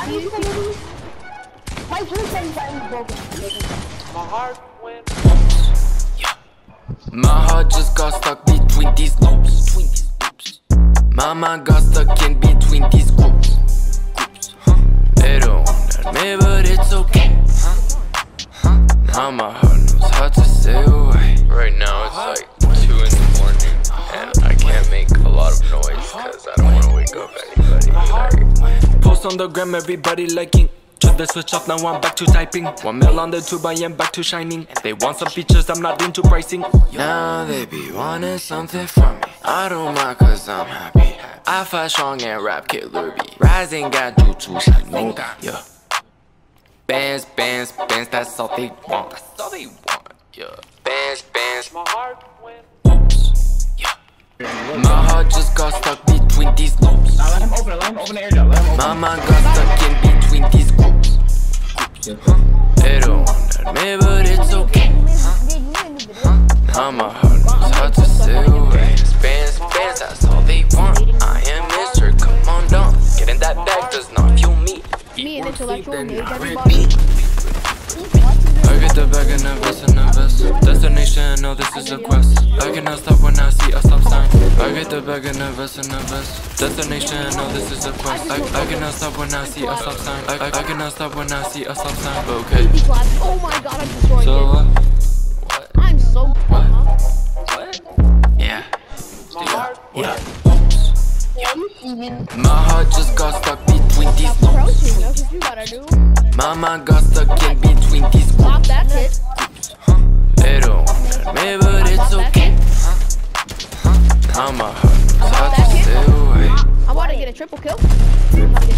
My heart went. My heart just got stuck between these loops. My mind got stuck in between these groups. They don't want me, but it's okay. Now my heart knows how to stay away. Right now it's like 2 in the morning, and I can't make a lot of noise cause I don't want to wake up anybody. Post on the gram, everybody liking. Took the switch off, now I'm back to typing. 1 mil on the tube, I am back to shining. They want some features, I'm not into pricing. Now they be wanting something from me. I don't mind cause I'm happy. I fight strong and rap killer B. Rising got you to shining. Yeah. Bands, bands, bands, that's all they want. That's all they want. Yeah. Bands, bands. My heart went. Yeah. My heart just got stuck between these loops. Let him open the air drop. My mind got stuck in between these groups. They don't want me, but it's okay. Now my heart knows how to stay away. Bands, bands, that's all they want. I am Mr. Come on down. Getting that bag does not fuel me. Me and intellectual engage I get the bag and invest and invest. Destination, no, this is a quest. I cannot stop when I see a stop sign. I get the bag and invest and invest. Destination, no, this is a quest. I cannot stop when I see a stop sign. I cannot stop when I see a stop sign. Okay. Oh my god, I'm destroying So it. what? I'm so What? What? Yeah. Yeah. My heart just got stuck between these loops. Approaching, that's what you gotta do. My mind got stuck in between these Pop groups. that kid. They don't want me, but it's okay. Now my heart knows how to stay away. I wanna get a triple kill.